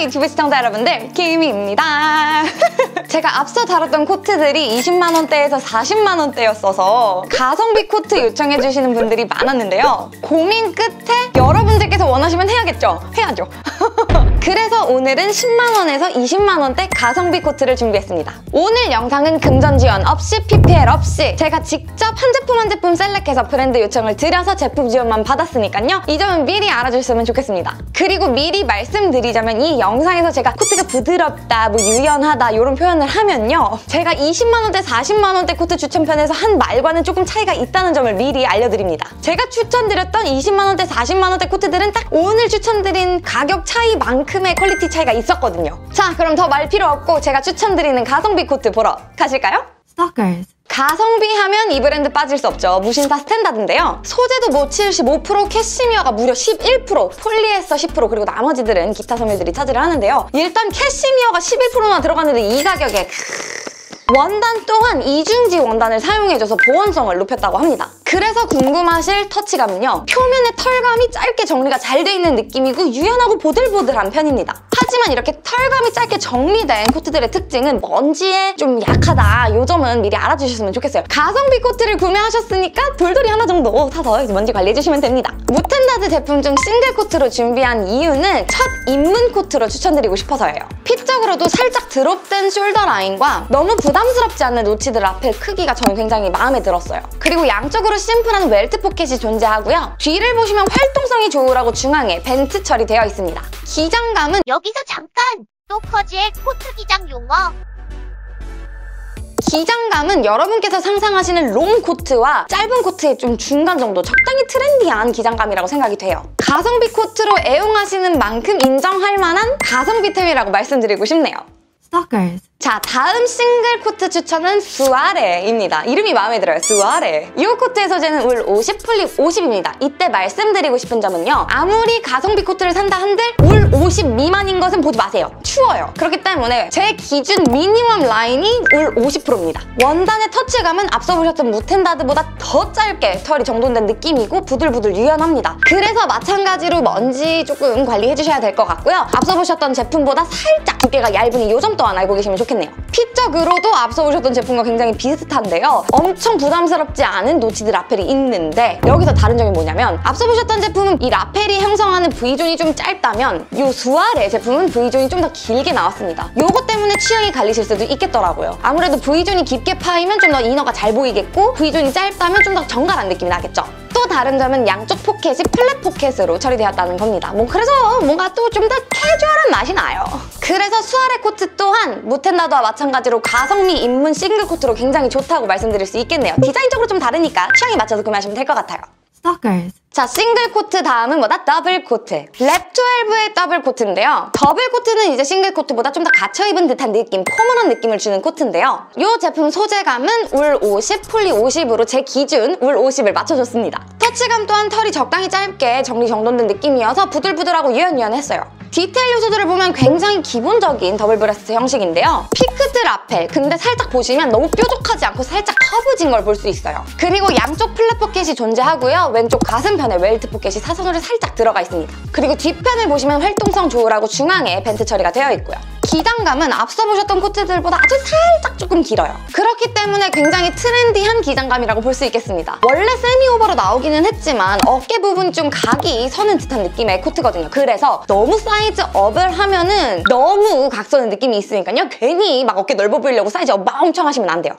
유튜브 시청자 여러분들, 키미입니다. 제가 앞서 다뤘던 코트들이 20만원대에서 40만원대였어서 가성비 코트 요청해주시는 분들이 많았는데요. 고민 끝에 여러분들께서 원하시면 해야겠죠? 해야죠. 그래서 오늘은 10만원에서 20만원대 가성비 코트를 준비했습니다. 오늘 영상은 금전 지원 없이 PPL 없이 제가 직접 한 제품 한 제품 셀렉해서 브랜드 요청을 드려서 제품 지원만 받았으니까요. 이 점은 미리 알아주셨으면 좋겠습니다. 그리고 미리 말씀드리자면 이 영상에서 제가 코트가 부드럽다, 뭐 유연하다 이런 표현을 하면요. 제가 20만원대, 40만원대 코트 추천편에서 한 말과는 조금 차이가 있다는 점을 미리 알려드립니다. 제가 추천드렸던 20만원대, 40만원대 코트들은 딱 오늘 추천드린 가격 차이만큼의 퀄리티 차이가 있었거든요. 자, 그럼 더 말 필요 없고 제가 추천드리는 가성비 코트 보러 가실까요? Stalkers. 가성비 하면 이 브랜드 빠질 수 없죠. 무신사 스탠다드인데요. 소재도 뭐 75%, 캐시미어가 무려 11%, 폴리에스터 10%, 그리고 나머지들은 기타 섬유들이 차지를 하는데요. 일단 캐시미어가 11%나 들어갔는데 이 가격에 원단 또한 이중지 원단을 사용해줘서 보온성을 높였다고 합니다. 그래서 궁금하실 터치감은요. 표면의 털감이 짧게 정리가 잘 돼 있는 느낌이고 유연하고 보들보들한 편입니다. 하지만 이렇게 털감이 짧게 정리된 코트들의 특징은 먼지에 좀 약하다. 이 점은 미리 알아주셨으면 좋겠어요. 가성비 코트를 구매하셨으니까 돌돌이 하나 정도 사서 먼지 관리해주시면 됩니다. 무텐다드 제품 중 싱글 코트로 준비한 이유는 첫 입문 코트로 추천드리고 싶어서예요. 핏적으로도 살짝 드롭된 숄더 라인과 너무 부담스럽지 않는 노치드 라펠 크기가 저는 굉장히 마음에 들었어요. 그리고 양쪽으로 심플한 웰트 포켓이 존재하고요. 뒤를 보시면 활동성이 좋으라고 중앙에 벤트 처리되어 있습니다. 기장감은 여기서 잠깐! 소커즈의 코트 기장 용어. 기장감은 여러분께서 상상하시는 롱 코트와 짧은 코트의 좀 중간 정도, 적당히 트렌디한 기장감이라고 생각이 돼요. 가성비 코트로 애용하시는 만큼 인정할 만한 가성비템이라고 말씀드리고 싶네요. Stalkers. 자, 다음 싱글 코트 추천은 수아레입니다. 이름이 마음에 들어요, 수아레. 이 코트의 소재는 울 50, 플립 50입니다. 이때 말씀드리고 싶은 점은요. 아무리 가성비 코트를 산다 한들 울 50 미만인 것은 보지 마세요. 추워요. 그렇기 때문에 제 기준 미니멈 라인이 울 50%입니다. 원단의 터치감은 앞서 보셨던 무텐다드보다 더 짧게 털이 정돈된 느낌이고 부들부들 유연합니다. 그래서 마찬가지로 먼지 조금 관리해주셔야 될 것 같고요. 앞서 보셨던 제품보다 살짝 두께가 얇으니 이 점 또한 알고 계시면 좋겠네요. 핏적으로도 앞서 보셨던 제품과 굉장히 비슷한데요. 엄청 부담스럽지 않은 노치드 라펠이 있는데 여기서 다른 점이 뭐냐면 앞서 보셨던 제품은 이 라펠이 형성하는 V존이 좀 짧다면 이 수아레 제품은 V존이 좀 더 길게 나왔습니다. 요거 때문에 취향이 갈리실 수도 있겠더라고요. 아무래도 V존이 깊게 파이면 좀 더 이너가 잘 보이겠고 V존이 짧다면 좀 더 정갈한 느낌이 나겠죠. 또 다른 점은 양쪽 포켓이 플랫 포켓으로 처리되었다는 겁니다. 그래서 뭔가 또 좀 더 캐주얼한 맛이 나요. 그래서 수아레 코트 또한 무텐다드와 마찬가지로 가성비 입문 싱글 코트로 굉장히 좋다고 말씀드릴 수 있겠네요. 디자인적으로 좀 다르니까 취향에 맞춰서 구매하시면 될 것 같아요. Stalkers. 자, 싱글 코트 다음은 뭐다? 더블 코트. 랩12의 더블 코트인데요. 더블 코트는 이제 싱글 코트보다 좀 더 갇혀입은 듯한 느낌, 포멀한 느낌을 주는 코트인데요. 이 제품 소재감은 울 50, 폴리 50으로 제 기준 울 50을 맞춰줬습니다. 터치감 또한 털이 적당히 짧게 정리정돈된 느낌이어서 부들부들하고 유연유연했어요. 디테일 요소들을 보면 굉장히 기본적인 더블 브레스트 형식인데요. 피크드 라펠, 근데 살짝 보시면 너무 뾰족하지 않고 살짝 커브진 걸 볼 수 있어요. 그리고 양쪽 플랫 포켓이 존재하고요. 왼쪽 가슴편에 웰트 포켓이 사선으로 살짝 들어가 있습니다. 그리고 뒷편을 보시면 활동성 좋으라고 중앙에 벤트 처리가 되어 있고요. 기장감은 앞서 보셨던 코트들보다 아주 살짝 조금 길어요. 그렇기 때문에 굉장히 트렌디한 기장감이라고 볼 수 있겠습니다. 원래 세미오버로 나오기는 했지만 어깨 부분 좀 각이 서는 듯한 느낌의 코트거든요. 그래서 너무 사이즈 업을 하면은 너무 각서는 느낌이 있으니까요. 괜히 막 어깨 넓어 보이려고 사이즈 업 엄청 하시면 안 돼요.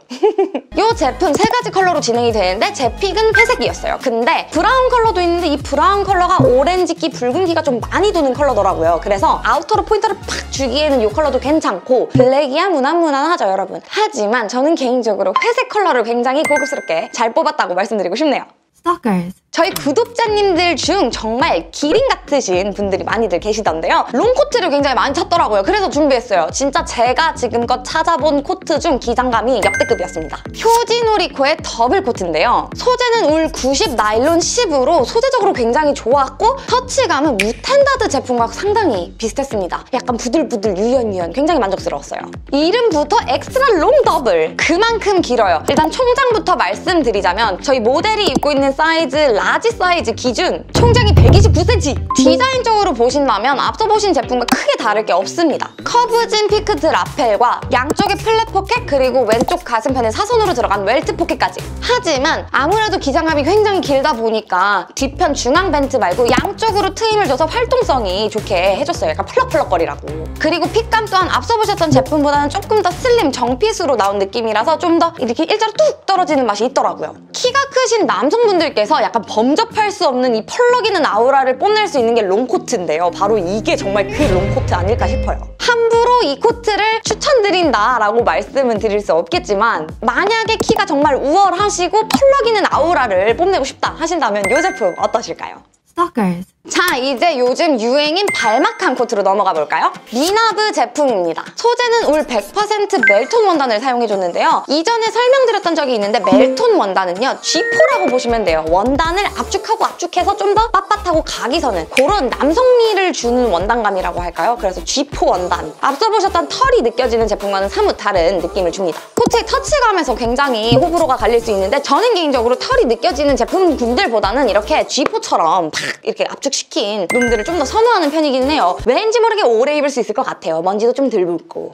이 제품 3가지 컬러로 진행이 되는데 제 픽은 회색이었어요. 근데 브라운 컬러도 있는데 이 브라운 컬러가 오렌지기, 붉은기가 좀 많이 도는 컬러더라고요. 그래서 아우터로 포인트를 팍 주기에는 이 컬러도 괜찮고 블랙이야 무난무난하죠, 여러분. 하지만 저는 개인적으로 회색 컬러를 굉장히 고급스럽게 잘 뽑았다고 말씀드리고 싶네요. Stalkers. 저희 구독자님들 중 정말 기린 같으신 분들이 많이들 계시던데요. 롱코트를 굉장히 많이 찾더라고요. 그래서 준비했어요. 진짜 제가 지금껏 찾아본 코트 중 기장감이 역대급이었습니다. 효지노리코의 더블 코트인데요. 소재는 울 90, 나일론 10으로 소재적으로 굉장히 좋았고 터치감은 무텐다드 제품과 상당히 비슷했습니다. 약간 부들부들 유연유연, 굉장히 만족스러웠어요. 이름부터 엑스트라 롱 더블, 그만큼 길어요. 일단 총장부터 말씀드리자면 저희 모델이 입고 있는 사이즈 라지 사이즈 기준 총장이 129cm. 디자인적으로 보신다면 앞서 보신 제품과 크게 다를 게 없습니다. 커브진 피크드 라펠과 양쪽에 플랫 포켓 그리고 왼쪽 가슴편에 사선으로 들어간 웰트 포켓까지. 하지만 아무래도 기장감이 굉장히 길다 보니까 뒤편 중앙 벤트 말고 양쪽으로 트임을 줘서 활동성이 좋게 해줬어요. 약간 펄럭펄럭거리라고. 그리고 핏감 또한 앞서 보셨던 제품보다는 조금 더 슬림 정핏으로 나온 느낌이라서 좀 더 이렇게 일자로 뚝 떨어지는 맛이 있더라고요. 키가 크신 남성분들께서 약간 범접할 수 없는 이 펄럭이는 아우라를 뽐낼 수 있는 게 롱코트인데요. 바로 이게 정말 그 롱코트 아닐까 싶어요. 함부로 이 코트를 추천드린다라고 말씀은 드릴 수 없겠지만 만약에 키가 정말 우월하시고 펄럭이는 아우라를 뽐내고 싶다 하신다면 이 제품 어떠실까요? Stalkers. 자, 이제 요즘 유행인 발막한 코트로 넘어가 볼까요? 미나브 제품입니다. 소재는 울 100% 멜톤 원단을 사용해줬는데요. 이전에 설명드렸던 적이 있는데 멜톤 원단은요, G4라고 보시면 돼요. 원단을 압축하고 압축해서 좀 더 빳빳하고 각이 서는 그런 남성미를 주는 원단감이라고 할까요? 그래서 G4 원단. 앞서 보셨던 털이 느껴지는 제품과는 사뭇 다른 느낌을 줍니다. 코트의 터치감에서 굉장히 호불호가 갈릴 수 있는데 저는 개인적으로 털이 느껴지는 제품군들보다는 이렇게 G4처럼 팍 이렇게 압축시킨 놈들을 좀 더 선호하는 편이기는 해요. 왠지 모르게 오래 입을 수 있을 것 같아요. 먼지도 좀 덜 묻고.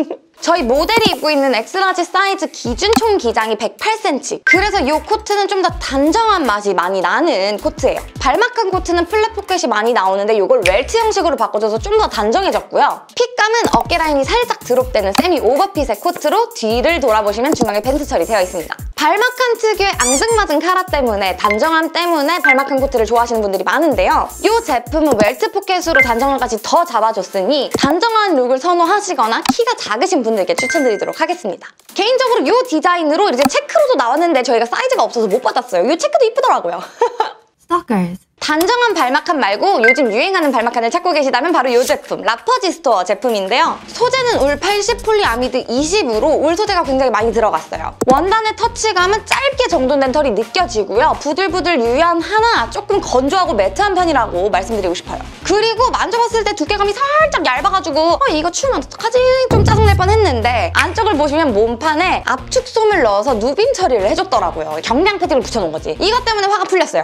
저희 모델이 입고 있는 엑스라지 사이즈 기준 총 기장이 108cm. 그래서 이 코트는 좀 더 단정한 맛이 많이 나는 코트예요. 발막한 코트는 플랫 포켓이 많이 나오는데 이걸 웰트 형식으로 바꿔줘서 좀 더 단정해졌고요. 핏감은 어깨 라인이 살짝 드롭되는 세미 오버핏의 코트로 뒤를 돌아보시면 중앙에 벤트 처리되어 있습니다. 발막한 특유의 앙증맞은 카라 때문에 단정함 때문에 발막한 코트를 좋아하시는 분들이 많은데요. 이 제품은 웰트 포켓으로 단정함까지 더 잡아줬으니 단정한 룩을 선호하시거나 키가 작으신 분들께 추천드리도록 하겠습니다. 개인적으로 이 디자인으로 이제 체크로도 나왔는데 저희가 사이즈가 없어서 못 받았어요. 이 체크도 이쁘더라고요. Stalkers. 단정한 발막한 말고 요즘 유행하는 발막한을 찾고 계시다면 바로 이 제품, 라퍼지 스토어 제품인데요. 소재는 울 80 폴리아미드 20으로 울 소재가 굉장히 많이 들어갔어요. 원단의 터치감은 짧게 정돈된 털이 느껴지고요. 부들부들 유연하나 조금 건조하고 매트한 편이라고 말씀드리고 싶어요. 그리고 만져봤을 때 두께감이 살짝 얇아가지고 이거 추우면 어떡하지? 좀 짜증날 뻔했는데 안쪽을 보시면 몸판에 압축솜을 넣어서 누빔 처리를 해줬더라고요. 경량 패딩을 붙여놓은 거지. 이것 때문에 화가 풀렸어요.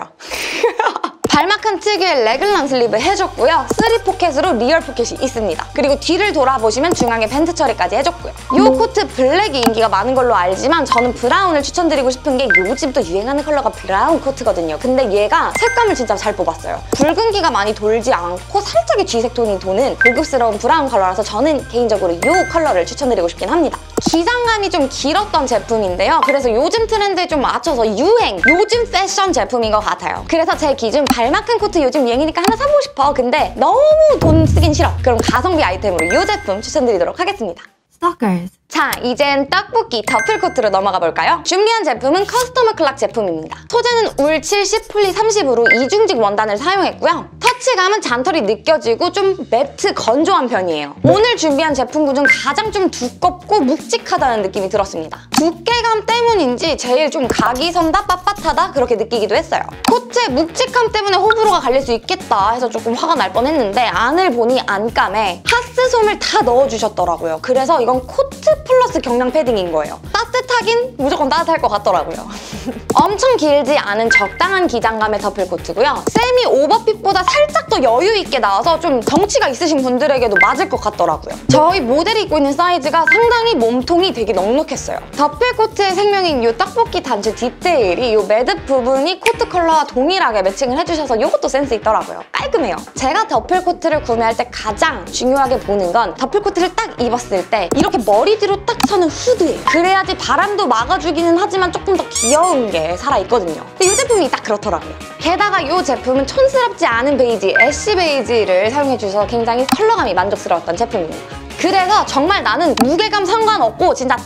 발막한 특유의 레글런 슬리브 해줬고요. 3 포켓으로 리얼 포켓이 있습니다. 그리고 뒤를 돌아보시면 중앙에 벤트 처리까지 해줬고요. 이 코트 블랙이 인기가 많은 걸로 알지만 저는 브라운을 추천드리고 싶은 게 요즘 또 유행하는 컬러가 브라운 코트거든요. 근데 얘가 색감을 진짜 잘 뽑았어요. 붉은기가 많이 돌지 않고 살짝의 쥐색 톤이 도는 고급스러운 브라운 컬러라서 저는 개인적으로 이 컬러를 추천드리고 싶긴 합니다. 기장감이 좀 길었던 제품인데요. 그래서 요즘 트렌드에 좀 맞춰서 요즘 패션 제품인 것 같아요. 그래서 제 기준 발막한 코트 요즘 유행이니까 하나 사보고 싶어. 근데 너무 돈 쓰긴 싫어. 그럼 가성비 아이템으로 이 제품 추천드리도록 하겠습니다. Stalkers. 자, 이젠 떡볶이 더플 코트로 넘어가 볼까요? 준비한 제품은 커스터머 클락 제품입니다. 소재는 울 70, 폴리 30으로 이중직 원단을 사용했고요. 터치감은 잔털이 느껴지고 좀 매트 건조한 편이에요. 오늘 준비한 제품군 중 가장 좀 두껍고 묵직하다는 느낌이 들었습니다. 두께감 때문인지 제일 좀 각이 선다, 빳빳하다 그렇게 느끼기도 했어요. 코트의 묵직함 때문에 호불호가 갈릴 수 있겠다 해서 조금 화가 날 뻔했는데 안을 보니 안감에 하스솜을 다 넣어주셨더라고요. 그래서 이건 코트 플러스 경량 패딩인 거예요. 따뜻하긴 무조건 따뜻할 것 같더라고요. 엄청 길지 않은 적당한 기장감의 더플 코트고요. 세미 오버핏보다 살짝 더 여유 있게 나와서 좀 덩치가 있으신 분들에게도 맞을 것 같더라고요. 저희 모델이 입고 있는 사이즈가 상당히 몸통이 되게 넉넉했어요. 더플 코트의 생명인 이 떡볶이 단추 디테일이 이 매듭 부분이 코트 컬러와 동일하게 매칭을 해주셔서 이것도 센스 있더라고요. 깔끔해요. 제가 더플 코트를 구매할 때 가장 중요하게 보는 건 더플 코트를 딱 입었을 때 이렇게 머리 뒤로 딱 서는 후드예요. 그래야지 바람도 막아주기는 하지만 조금 더 귀여운 게 살아있거든요. 근데 이 제품이 딱 그렇더라고요. 게다가 이 제품은 촌스럽지 않은 베이지, 애쉬 베이지를 사용해주셔서 굉장히 컬러감이 만족스러웠던 제품입니다. 그래서 정말 나는 무게감 상관없고 진짜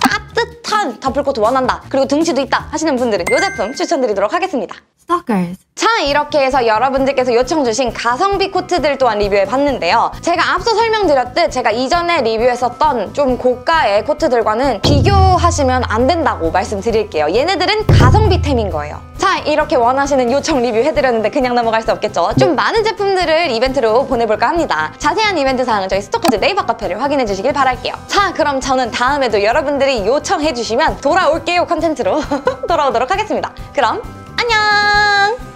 따뜻한 더플코트 원한다. 그리고 등치도 있다 하시는 분들은 이 제품 추천드리도록 하겠습니다. Stalkers. 자, 이렇게 해서 여러분들께서 요청 주신 가성비 코트들 또한 리뷰해봤는데요. 제가 앞서 설명드렸듯 제가 이전에 리뷰했었던 좀 고가의 코트들과는 비교하시면 안 된다고 말씀드릴게요. 얘네들은 가성비템인 거예요. 자, 이렇게 원하시는 요청 리뷰 해드렸는데 그냥 넘어갈 수 없겠죠. 좀 많은 제품들을 이벤트로 보내볼까 합니다. 자세한 이벤트 사항은 저희 스토커즈 네이버 카페를 확인해주시길 바랄게요. 자, 그럼 저는 다음에도 여러분들이 요청해주시면 돌아올게요 컨텐츠로 돌아오도록 하겠습니다. 그럼 안녕!